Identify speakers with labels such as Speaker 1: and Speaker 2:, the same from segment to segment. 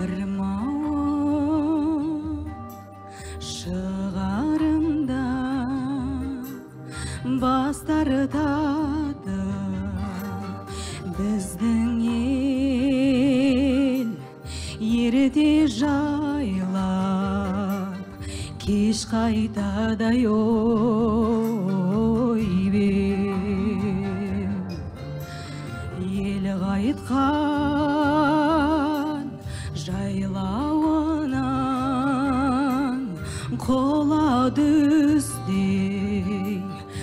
Speaker 1: ырмауы шығарымда бас тартады біздің ел ерте жайлап кеш қайтады ой бем ел қайтқан жайлауынан қола дүздей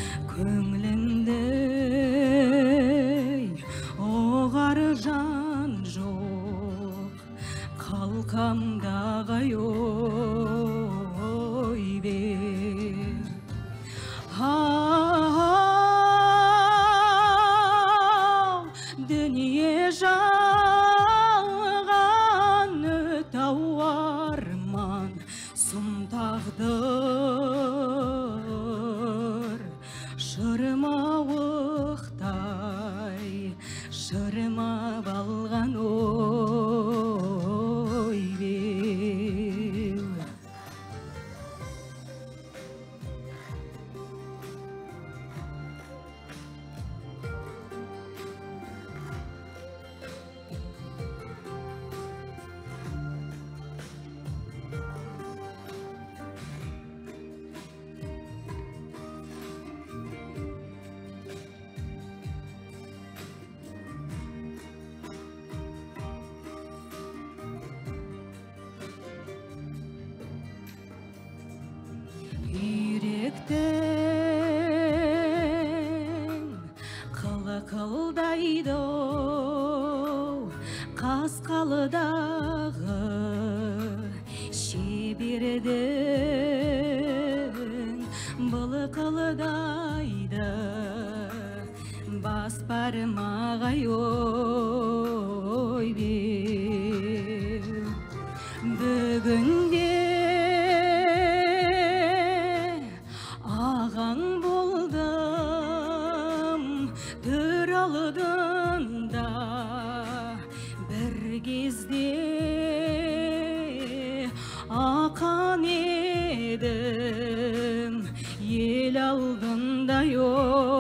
Speaker 1: көңліндей оғар жан жоқ қалқамдағы ой бем дүние жалғаны тауарман сұм тағдыр шырмауықтай шырмап алған ой беу Үйректің қылдайды қасқалыдағы шебердің былықылдайды бас бармағы ой беу бүгінде ағаң болдым төр алдында бір кезде ақан едім ел алдында